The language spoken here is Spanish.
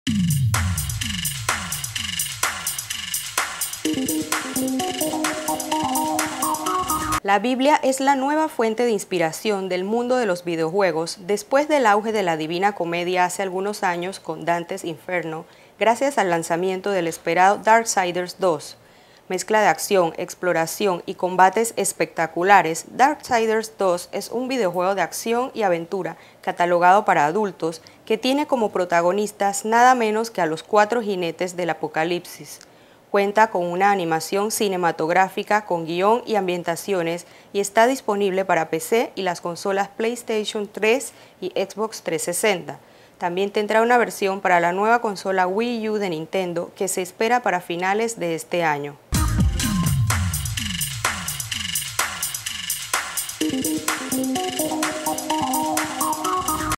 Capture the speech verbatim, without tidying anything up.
La Biblia es la nueva fuente de inspiración del mundo de los videojuegos después del auge de la Divina Comedia hace algunos años con Dante's Inferno, gracias al lanzamiento del esperado Darksiders dos. Mezcla de acción, exploración y combates espectaculares, Darksiders dos es un videojuego de acción y aventura catalogado para adultos que tiene como protagonistas nada menos que a los cuatro jinetes del apocalipsis. Cuenta con una animación cinematográfica con guión y ambientaciones y está disponible para P C y las consolas PlayStation tres y Xbox trescientos sesenta. También tendrá una versión para la nueva consola Wii U de Nintendo que se espera para finales de este año.